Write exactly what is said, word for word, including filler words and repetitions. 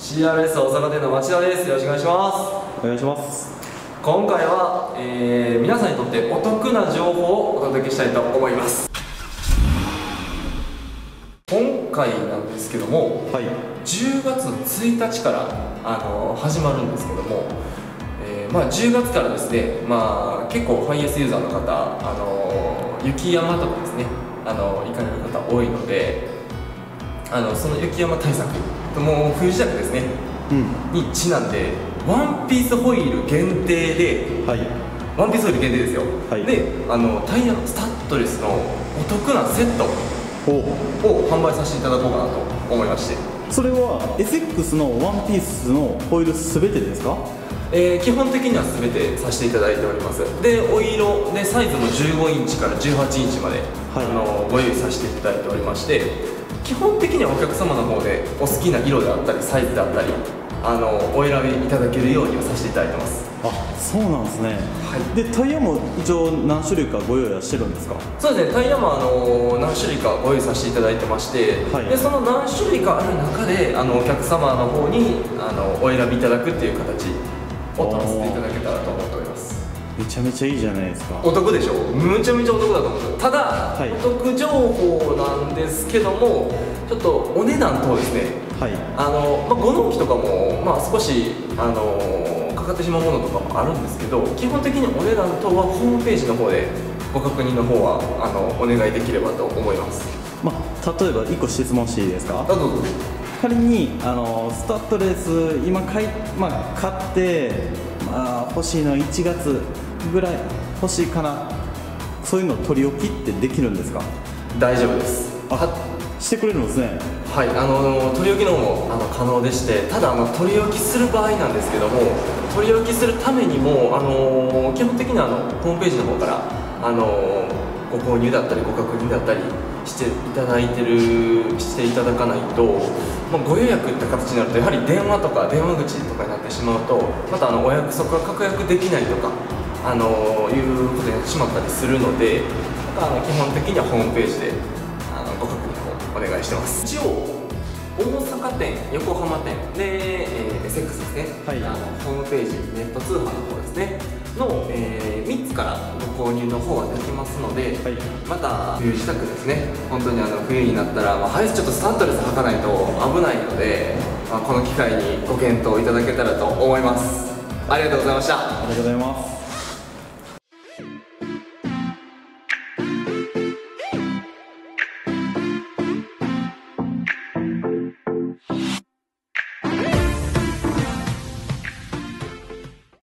シーアールエス 大阪店の町田です。よろしくお願いします。 お願いします。 今回は、えー、皆さんにとってお得な情報をお届けしたいと思います。今回なんですけども、はい、じゅうがつのついたちからあの始まるんですけども、えーまあ、じゅうがつからですね、まあ、結構ファイエスユーザーの方、あの雪山とかですね、あの行かれる方多いので、あのその雪山対策、もう冬支度ですね、うん、にちなんでワンピースホイール限定で、はい、ワンピースホイール限定ですよ、はい、であのタイヤスタッドレスのお得なセットを販売させていただこうかなと思いまして。 それは エスエックス のワンピースのホイールすべてですか？ えー、基本的には全てさせていただいております。でお色でサイズもじゅうごインチからじゅうはちインチまで、はい、あのご用意させていただいておりまして、基本的にはお客様の方でお好きな色であったりサイズであったり、あのお選びいただけるようにはさせていただいてます。 あ、そうなんですね、はい、でタイヤも一応何種類かご用意はしてるんですか？ そうですね、タイヤもあの何種類かご用意させていただいてまして、はい、でその何種類かある中であのお客様の方にあのお選びいただくっていう形を取らせていただけたらと思っております。 めちゃめちゃいいじゃないですか。 お得でしょ。むちゃめちゃお得だと思うんです。ただ、はい、お得情報なんですけども、ちょっとお値段とですね、はい、あのまあ、ご納期とかも、まあ、少しあのかかってしまうものとかもあるんですけど、基本的にお値段とはホームページの方でご確認の方はあのお願いできればと思います。 まあ、例えばいっこ質問していいですか？ どうぞ。 仮にあのスタッドレス今買い、まあ、買って、まあ、欲しいのいちがつぐらい欲しいかな、そういうの取り置きってできるんですか？ 大丈夫です。 あ、してくれるんですね。 はい、あの取り置きの方もあの可能でして、ただあの取り置きする場合なんですけども、取り置きするためにもあの基本的にはあのホームページの方からあのご購入だったりご確認だったりしていただいてるしていただかないと、まあ、ご予約って形になるとやはり電話とか電話口とかになってしまうと、またあのお約束が確約できないとかあのいうことになってしまったりするので、またあの基本的にはホームページであのご確認をお願いしてます。一応大阪店、横浜店で、えー、エスエックス ですね、はい、あのホームページ、ネット通販の方ですねの、えー、みっつからご購入の方はできますので、はい、また冬支度ですね、本当にあの冬になったら、まあ、はい、ちょっとスタッドレス履かないと危ないので、まあ、この機会にご検討いただけたらと思います。ありがとうございました。 ありがとうございます。